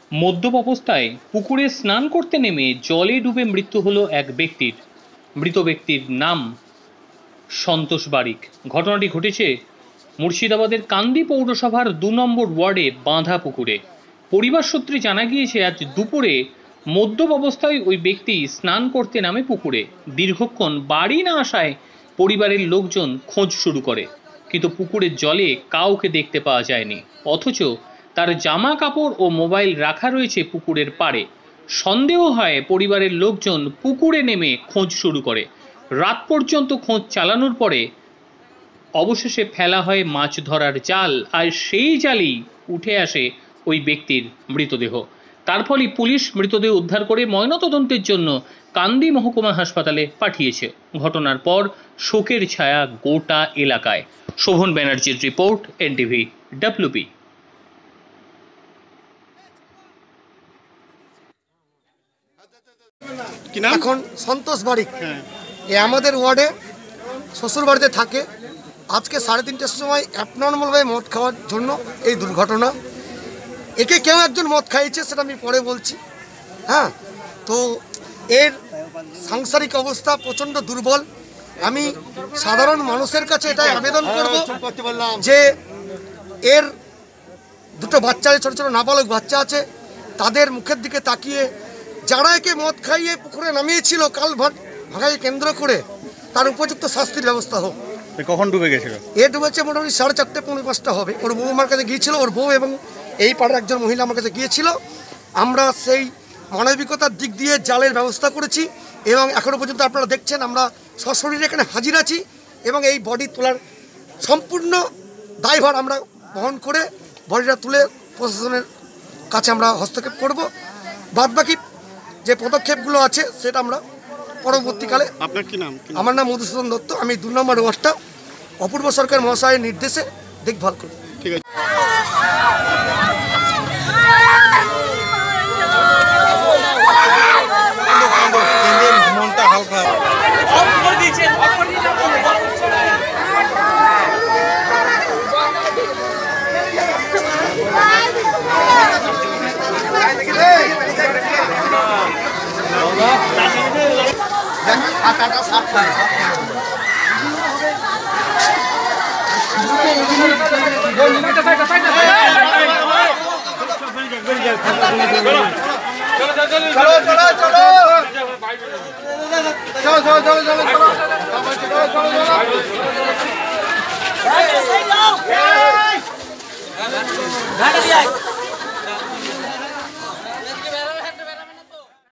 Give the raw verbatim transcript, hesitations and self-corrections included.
মদ্যপ অবস্থায় পুকুরে স্নান করতে নেমে জলে ডুবে মৃত্যু হলো এক ব্যক্তির। মৃত ব্যক্তির নাম সন্তোষ বারিক। ঘটনাটি ঘটেছে মুর্শিদাবাদের কান্দি পৌরসভার দু নম্বর ওয়ার্ডে বাঁধা পুকুরে। পরিবার সূত্রে জানা গিয়েছে, আজ দুপুরে মদ্যপ অবস্থায় ওই ব্যক্তি স্নান করতে নামে পুকুরে। দীর্ঘক্ষণ বাড়ি না আসায় পরিবারের লোকজন খোঁজ শুরু করে, কিন্তু পুকুরের জলে কাউকে দেখতে পাওয়া যায়নি। অথচ তার জামা কাপড় ও মোবাইল রাখা রয়েছে পুকুরের পাড়ে। সন্দেহ হয় পরিবারের লোকজন পুকুরে নেমে খোঁজ শুরু করে। রাত পর্যন্ত খোঁজ চালানোর পরে অবশেষে ফেলা হয় মাছ ধরার জাল, আর সেই জালেই উঠে আসে ওই ব্যক্তির মৃতদেহ। তার ফলে পুলিশ মৃতদেহ উদ্ধার করে ময়নাতদন্তের জন্য কান্দি মহকুমা হাসপাতালে পাঠিয়েছে। ঘটনার পর শোকের ছায়া গোটা এলাকায়। শোভন ব্যানার্জির রিপোর্ট, এনটিভি ডাব্লিউবি। এখন সন্তোষ বারিক এ আমাদের ওয়ার্ডে শ্বশুর বাড়িতে থাকে। আজকে সাড়ে তিনটের সময় অ্যাবনর্মালভাবে মদ খাওয়ার জন্য এই দুর্ঘটনা। একে কেউ একজন মদ খাইয়েছে, সেটা আমি পরে বলছি। হ্যাঁ, তো এর সাংসারিক অবস্থা প্রচণ্ড দুর্বল। আমি সাধারণ মানুষের কাছে এটাই আবেদন করব যে এর দুটো বাচ্চা, ছোটো ছোটো নাবালক বাচ্চা আছে, তাদের মুখের দিকে তাকিয়ে যারা একে মদ খাইয়ে পুকুরে নামিয়েছিল কালভার্ট ভাঙাকে কেন্দ্র করে, তার উপযুক্ত শাস্তির ব্যবস্থা হোক। কখন ডুবে গেছিল? এ ডুবেছে মোটামুটি সাড়ে চারটে পৌনে পাঁচটা হবে। ওর বউ আমার কাছে গিয়েছিল, ওর বউ এবং এই পাড়ার একজন মহিলা আমার কাছে গিয়েছিল। আমরা সেই মানবিকতার দিক দিয়ে জালের ব্যবস্থা করেছি এবং এখনও পর্যন্ত আপনারা দেখছেন আমরা সশরীরে এখানে হাজির আছি এবং এই বডি তোলার সম্পূর্ণ দায়ভার আমরা বহন করে বডিটা তুলে প্রশাসনের কাছে আমরা হস্তক্ষেপ করব। বাদবাকি যে পদক্ষেপগুলো আছে সেটা আমরা পরবর্তীকালে। আপনার কি নাম? আমার নাম মধুসূদন দত্ত। আমি দু নম্বর ওয়ার্ডটা অপূর্ব সরকার মহাশয়ের নির্দেশে দেখভাল করি। ঠিক আছে। মনটা হালকা আটাটা সাফ করে চলো চলো চলো চলো চলো চলো চলো